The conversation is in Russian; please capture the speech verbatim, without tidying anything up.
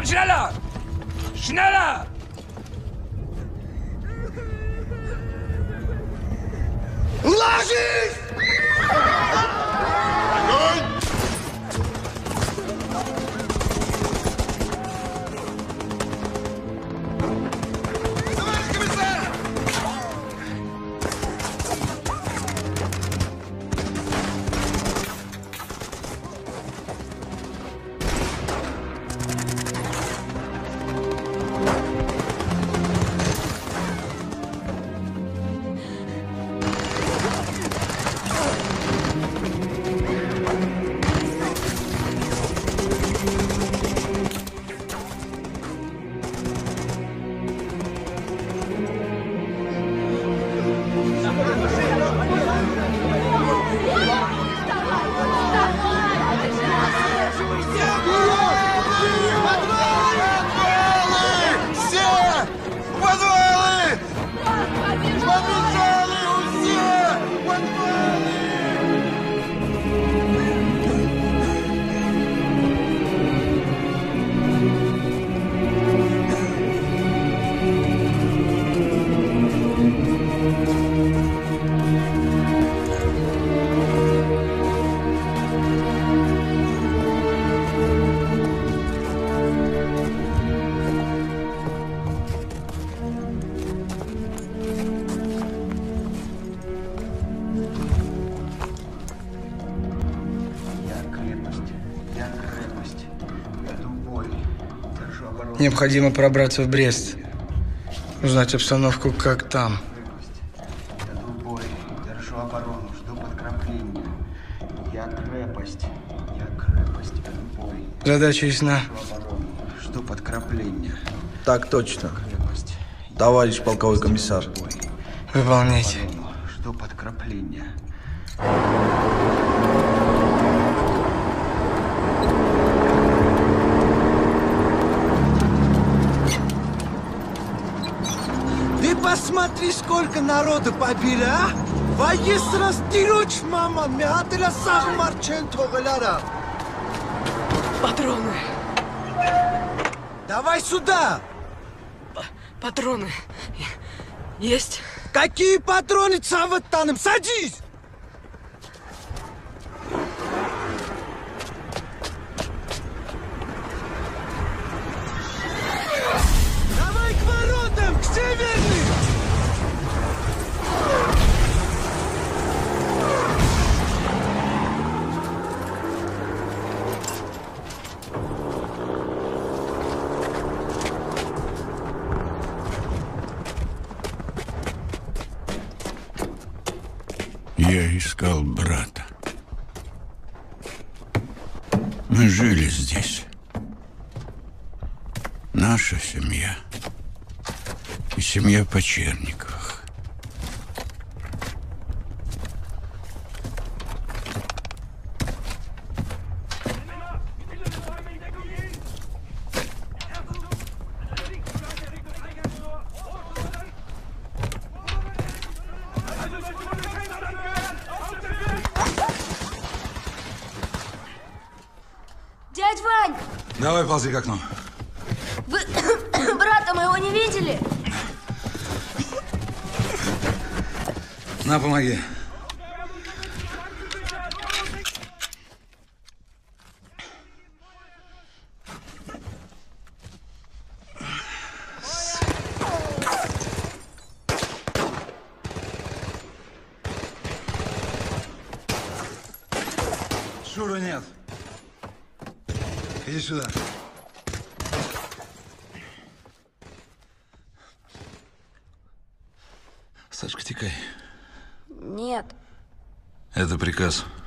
Komm schneller! Schneller! Ложись! Огонь! Товарищ комиссар! Необходимо пробраться в Брест. Узнать обстановку, как там. Иду в бой, держу оборону, жду подкрепления. Я крепость, я крепость, иду в бой. Задача ясна. Держу оборону, жду подкрепления. Так точно, Крепость. товарищ полковой комиссар. Выполняйте. Жду подкрепления. Ты посмотри, сколько народу побили, а? Воесрас тироч, мама, мятыля сагмарчен тогалара. Патроны. Давай сюда! П патроны. Есть? Какие патроны, цаваттаным? Садись! Давай к воротам, к северным! Я искал брата. Мы жили здесь. Наша семья и семья Почерниковых. Дядь Вань! Давай ползи к окну. Вы брата моего не видели? На, помоги. Шуры нет. Иди сюда. Сашка, текай. Нет. Это приказ.